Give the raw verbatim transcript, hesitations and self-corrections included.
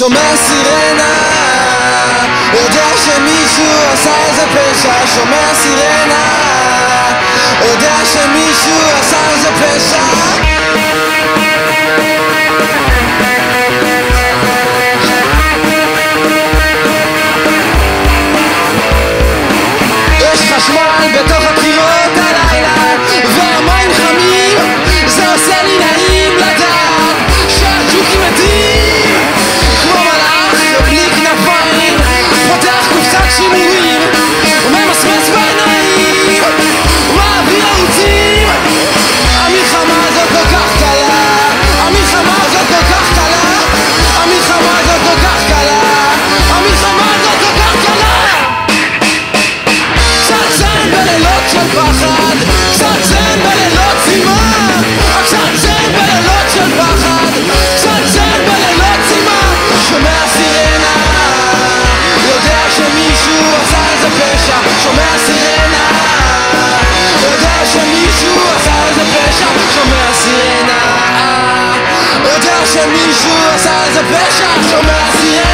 שומע סירנה, יודע שמישהו עשה איזה פשע. שומע סירנה, יודע שמישהו עשה איזה פשע. יש חשמל בתוך הקירות הלילה והמים חמים, זה עושה לי נעים לדעת שהג'וקים מתים כמו מלאך בלי כנפיים, פותח קופסת שימורים וממסמס בעיניים ומעביר ערוצים. המלחמה הזאת כל כך קלה, המלחמה הזאת כל כך קלה, המלחמה הזאת כל כך קלה, המלחמה הזאת כל כך קלה. קצת זן בלילות של פחד, קצת זן בלילות סימן, קצת זן בלילות של פחד, קצת זן בלילות סימן. שומע סירנה, יודע שמישהו עשה איזה פשע. שומע סירנה, יודע שמישהו עשה איזה פשע. שומע סירנה, יודע שמישהו עשה איזה פשע. שומע סירנה